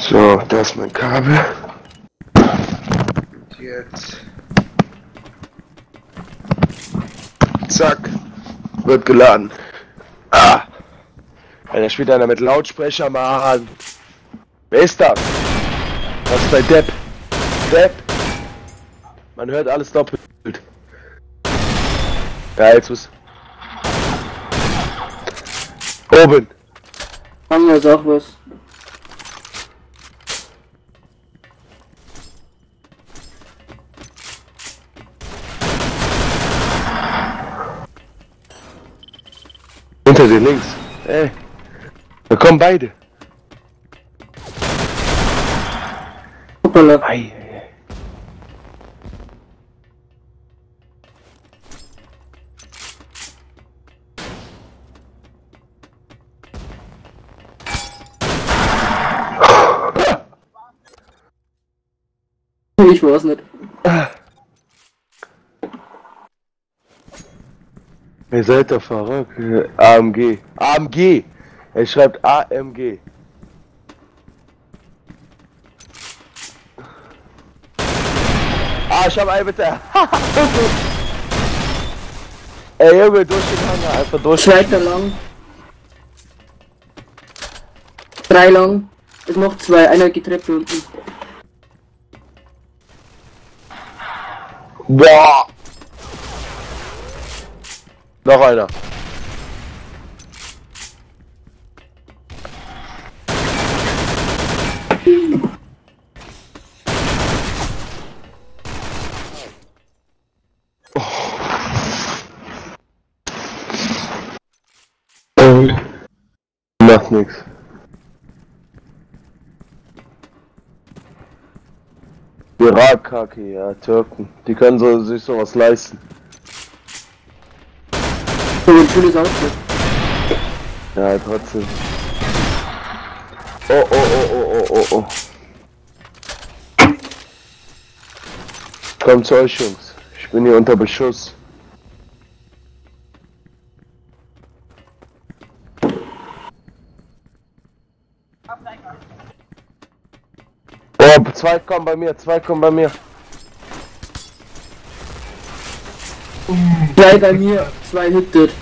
So, da ist mein Kabel. Und jetzt. Zack. Wird geladen. Ah! Alter, spielt einer mit Lautsprecher, Mann. Wer ist das? Was ist bei Depp? Depp! Man hört alles doppelt. Ja, jetzt muss. Oben! Haben wir jetzt auch was. Hinter dir links. Ey. Da kommen beide. Hoppala. Ei, ei, ei. Ich weiß nicht. Ihr seid doch verrückt. AMG. AMG! Er schreibt AMG. Ah, ich hab einen bitte. Ey Junge, durch den Hangar, einfach durch. Zweiter lang. 3 lang. Es noch 2, einer geht Treppe unten. Boah! Noch einer. Macht nix. Irak-Kaki, ja, Türken. Die können sich sowas leisten. So ein schönes Outfit. Ja, trotzdem. Oh, oh, oh, oh, oh, oh, oh. Kommt zu euch, Jungs. Ich bin hier unter Beschuss. Oh, 2 kommen bei mir, 2 kommen bei mir. 2 bei mir, 2 hittet.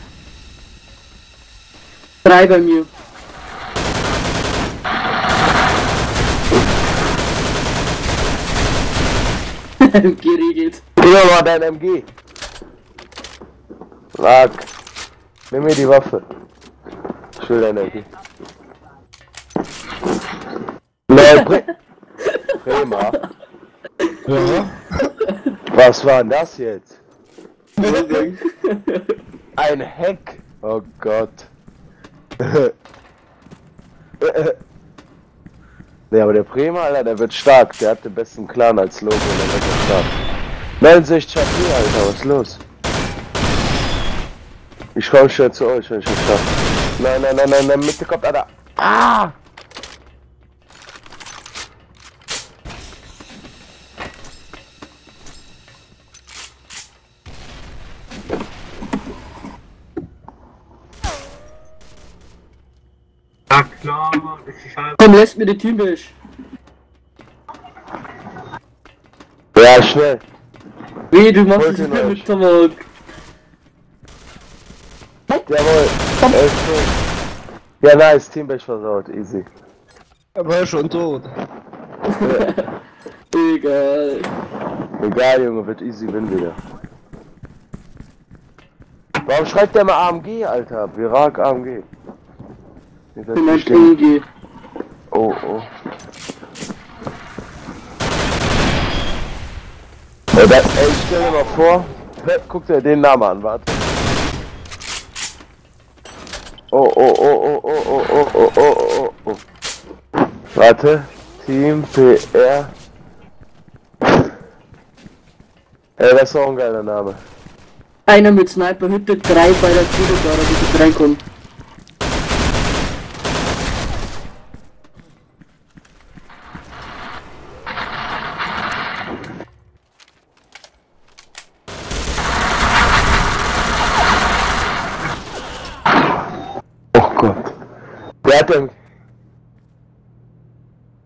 3 bei mir. Geregelt. Hier war dein MG. Sag. Nimm mir die Waffe. Ich will dein MG. Nein, Bremer. Ja. Was war denn das jetzt? Ein Hack. Oh Gott. Ne, aber der Bremer, Alter, der wird stark. Der hat den besten Clan als Logo, der wird ja stark. Melden sich Chapi, Alter, was ist los? Ich komm schnell zu euch, wenn ich es schaffe. Nein, nein, nein, nein, nein, Mitte kommt einer. Ah! Ja klar, das ist halt. Komm, lässt mir die Teambisch. Ja, schnell. Wie, du machst Holt es ihn mir euch. mit Tomahawk. Jawohl. Komm. Ja, nice, Teambash versaut, easy. Er war schon tot. Egal. Egal, Junge, wird easy win wieder. Warum schreibt der mal AMG, Alter? Virak AMG. Ihr seid Ich mein bestimmt- GG. Oh, oh. Ey, stell dir mal vor, guck dir den Namen an, warte. Oh, oh, oh, oh, oh, oh, oh, oh, oh, oh, oh. Warte, Team PR. Ey, das ist auch ein geiler Name. Einer mit Sniper Hütte, 3 bei der Tür da, dass ich reinkomme. Oh Gott. Der hat den...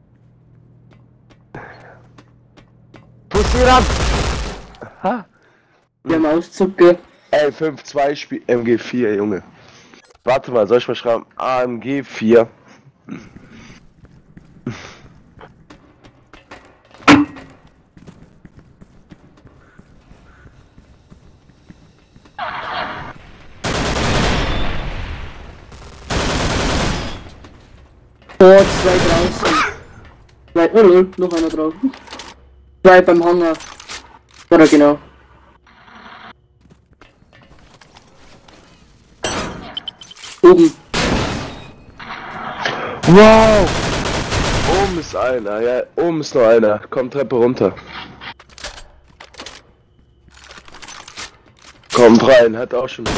wieder. Ha. Der Mauszucker. Ey, 5-2 Spiel. MG4, Junge. Warte mal, soll ich mal schreiben? AMG 4. Oh, 2 draußen. 2, oh lol, noch einer drauf. 2 beim Hangar. Oder genau. Oben. Wow! Oben ist einer, ja, oben ist noch einer. Komm, Treppe runter. Kommt rein, hat auch schon.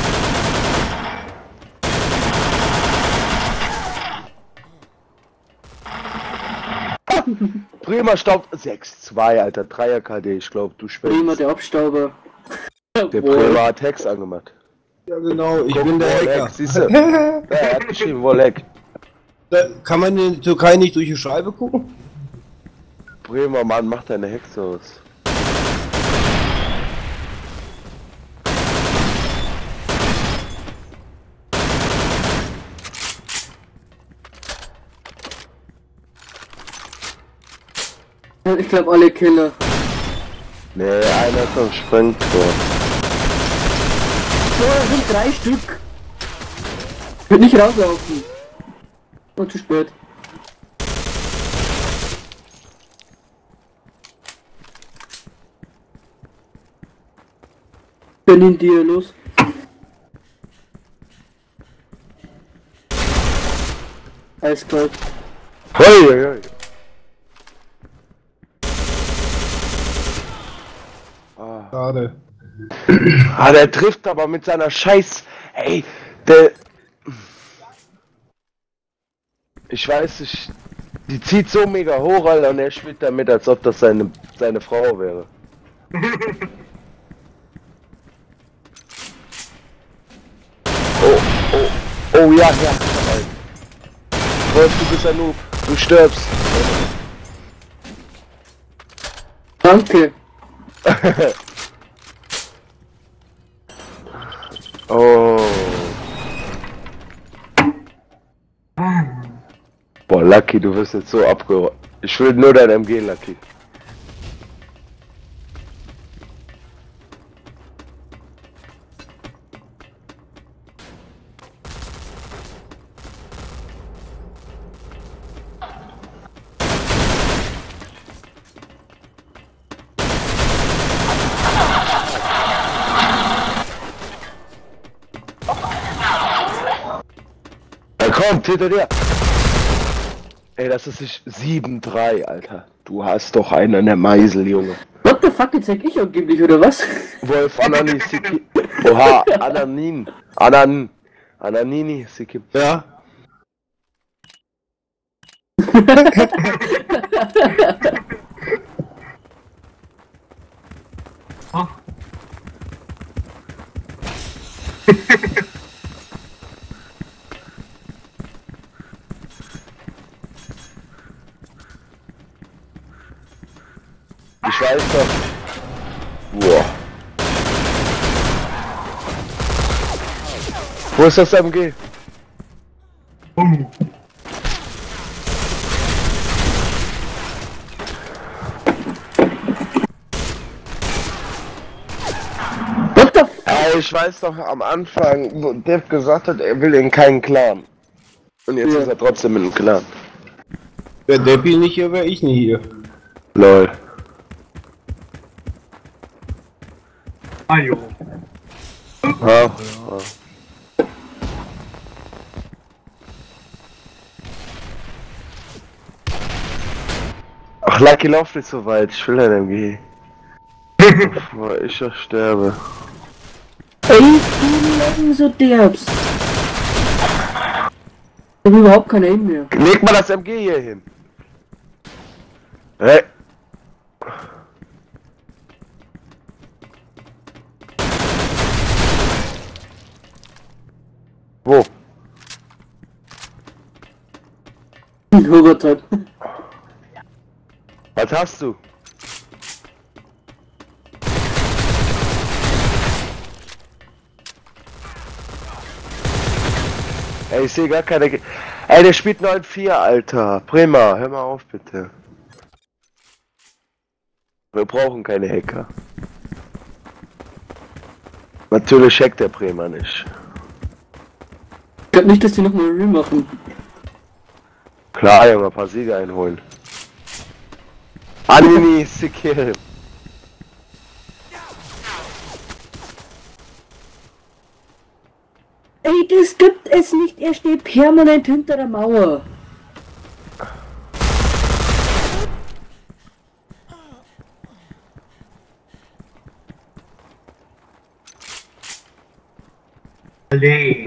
Prima Staub 6-2, Alter, 3er KD, ich glaube, du spielst. Prima, der Abstauber. Der Boah. Prima hat Hex angemacht. Ja genau, ich Guck, bin der Wolleck, Hacker. siehst du? Ja, er hat geschrieben, Wolleck. Da kann man in der Türkei nicht durch die Scheibe gucken? Bremer Mann, mach deine Hexe aus. Ich glaube alle Killer. Nee, einer ist am Sprengtor. So, das sind 3 Stück. Ich will nicht rauslaufen. Und zu spät. Bin in dir los. Eiskalt. Hoi, hoi, hoi. Schade. Ah, der trifft aber mit seiner Scheiß. Ey, der. Ich weiß nicht. Die zieht so mega hoch, Alter, und er spielt damit, als ob das seine Frau wäre. Oh, ja, ja. Wolf, du bist ein Noob. Du stirbst. Danke. Oh. Boah, Lucky, du wirst jetzt so abgeräumt. Ich will nur dein MG, Lucky. Na komm, hinter dir! Ey, das ist nicht 7-3, Alter. Du hast doch einen an der Meisel, Junge. What the fuck, jetzt sag ich angeblich, oder was? Wolf, Anani, Siki. Oha, Ananin. Ananini, Siki. Ja. Ich weiß doch. Boah. Wo ist das MG? What the fuck? Ich weiß doch am Anfang, wo Dev gesagt hat, er will in keinen Clan. Und jetzt Ja. ist er trotzdem in einem Clan. Wäre Deppi nicht hier, wäre ich nie hier. Lol. Ajo. Ja. Ach, Lucky, lauf nicht so weit. Ich will ein MG. Bevor ich doch sterbe. Ey, du Leben so derbst. Ich hab überhaupt keine Aim mehr. Leg mal das MG hier hin. Hey. Wo? Overtime. Was hast du? Ey, ich sehe gar keine... Ey, der spielt 9-4, Alter. Bremer, hör mal auf, bitte. Wir brauchen keine Hacker. Natürlich hackt der Bremer nicht. Ich glaube nicht, dass die nochmal ein Real machen. Klar, Junge, ein paar Siege einholen. Anini Sekir. Ey, das gibt es nicht. Er steht permanent hinter der Mauer. Allee.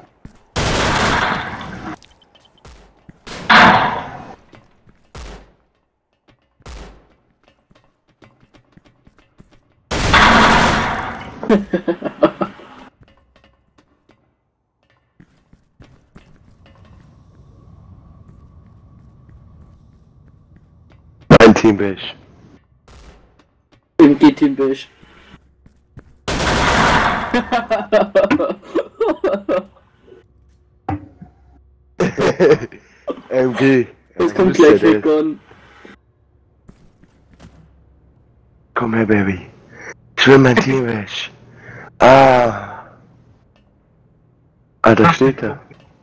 Mein Team bin ich. Im G-Team bin ich. MG. Jetzt kommt gleich Recon. Komm her, Baby. Ich will mein Team weg. Ah. Ah, da steht er.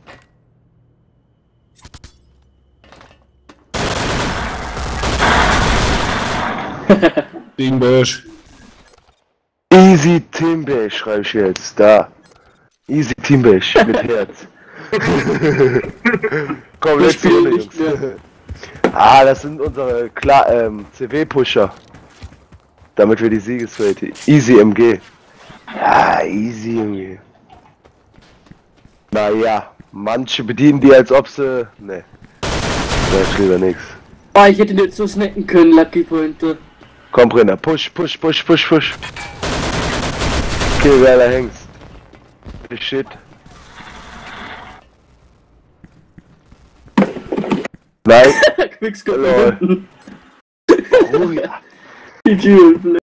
Teambash. Easy Teambash schreibe ich jetzt. Da. Easy Teambash mit Herz. Komm, letzte Runde, Jungs. Ah, das sind unsere CW-Pusher. Damit wir die Siegesrate. Easy MG. Ja, easy MG. Naja, manche bedienen die, als ob sie... Ne. Sag ich lieber nix. Oh, ich hätte nicht so snacken können, Lucky Pointer. Komm, Brenner, push. Okay, geiler Hengst. Shit. Nein. Quickscope. Lol. Oh ja. GG.